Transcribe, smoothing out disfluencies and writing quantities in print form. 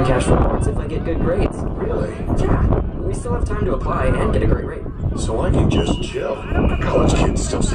earn cash rewards if I get good grades. Really? Yeah, we still have time to apply and get a great rate. So I can just chill. College kids still